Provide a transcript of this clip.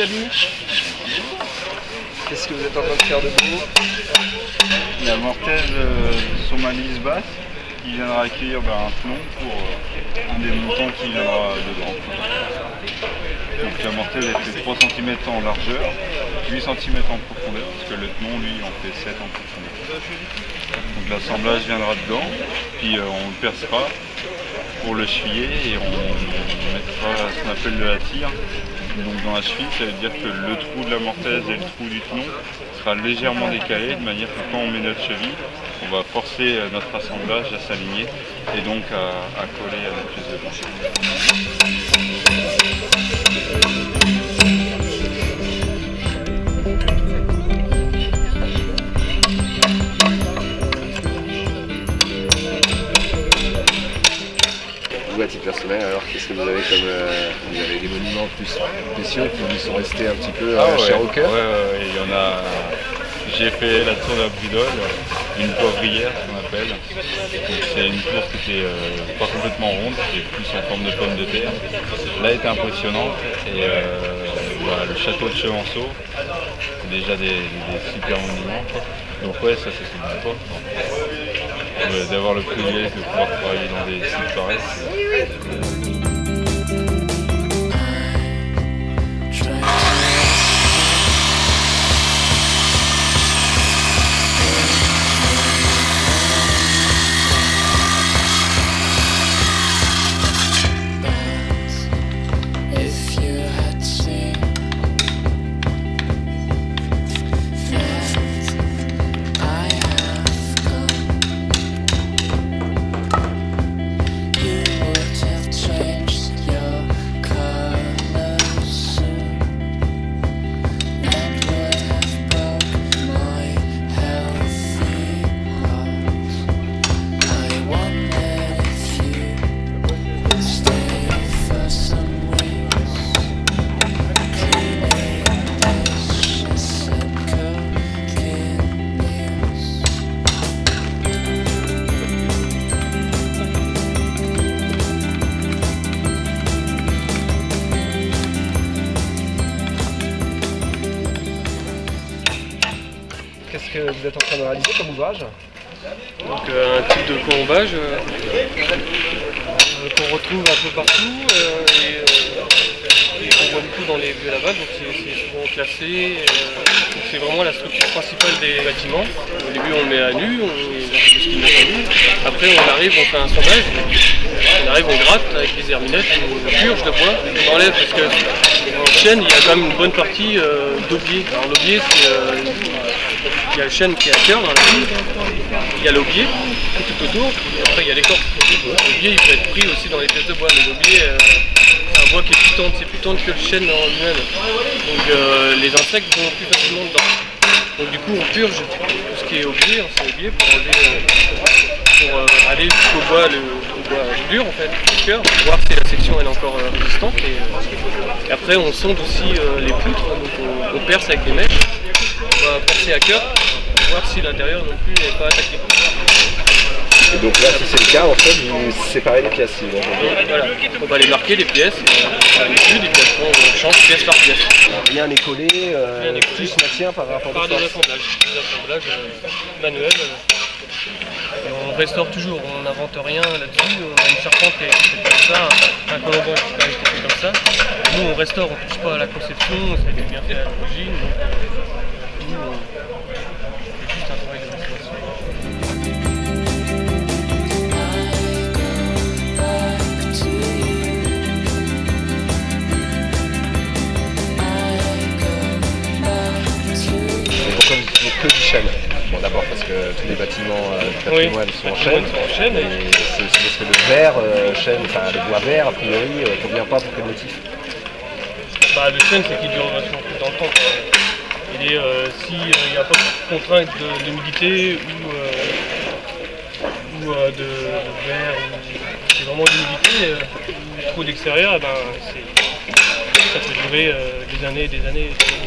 Gabi? Qu'est-ce que vous êtes en train de faire de beau? La mortaise sur ma lisse basse qui viendra accueillir un plomb pour un des montants qui viendra dedans. Donc la mortaise elle fait 3 cm en largeur, 8 cm en profondeur, parce que le tenon lui en fait 7 en profondeur. Donc l'assemblage viendra dedans, puis on le percera pour le cheviller et on mettra ce qu'on appelle de la tire. Donc dans la cheville, ça veut dire que le trou de la mortaise et le trou du tenon sera légèrement décalé, de manière que quand on met notre cheville, on va forcer notre assemblage à s'aligner et donc à coller avec plus de blanc. Vous, à titre personnel, alors qu'est-ce que vous avez comme... vous avez des monuments plus spéciaux qui vous sont restés un petit peu chers au cœur? Ouais, il y en a... J'ai fait la tour de la Brudole, une poivrière ce qu'on appelle. C'est une tour qui était pas complètement ronde, qui est plus en forme de pomme de terre. Là, elle était impressionnante et voilà, le château de Chevanceau, c'est déjà des super monuments. Donc ouais, ça c'est super. D'avoir le privilège de pouvoir travailler dans des sites pareils. Qu'est-ce que vous êtes en train de réaliser comme ouvrage? Donc un type de colombage qu'on retrouve un peu partout et qu'on voit beaucoup dans les vieux navals, donc c'est souvent classé. C'est vraiment la structure principale des bâtiments. Au début on le met à nu, après on arrive, on fait un assemblage, on arrive, on gratte avec des herminettes, on purge le bois, on enlève parce que en chêne il y a quand même une bonne partie d'aubier. Alors l'aubier il y a le chêne qui est à cœur dans la ville, il y a l'aubier tout autour, et après il y a l'écorce. L'aubier il peut être pris aussi dans les pièces de bois, mais l'aubier c'est un bois qui est plus tendre, c'est plus tendre que le chêne en lui-même. Donc les insectes vont plus facilement dedans. Donc du coup on purge tout ce qui est aubier, ancien aubier, pour aller jusqu'au bois, au bois dur en fait, le cœur, pour voir si la section elle est encore résistante. Et après on sonde aussi les poutres, donc on perce avec des mèches. On va percer à cœur pour voir si l'intérieur non plus n'est pas attaqué. Et donc là, si c'est le cas, en fait, vous séparez les pièces. Voilà, on va les marquer les pièces, on les étude et puis après on change pièce par pièce. Rien n'est collé, tout se maintient par rapport par des assemblages manuels. On restaure toujours, on n'invente rien là-dessus, on a une charpente qui est faite comme ça, un colomban qui est fait comme ça. Nous on restaure, on ne touche pas à la conception, ça a été bien fait à l'origine. C'est juste un travail de restauration. Pourquoi vous n'utilisez que du chêne? Bon, d'abord parce que tous les bâtiments du patrimoine sont en chêne, et c'est aussi parce que le verre, le bois vert, a priori, ne convient pas pour quel motif? Le chêne, c'est qu'il dure vachement plus dans le temps. S'il n'y a pas de contrainte d'humidité ou de verre, c'est vraiment d'humidité, ou trop d'extérieur, ça peut durer des années et des années.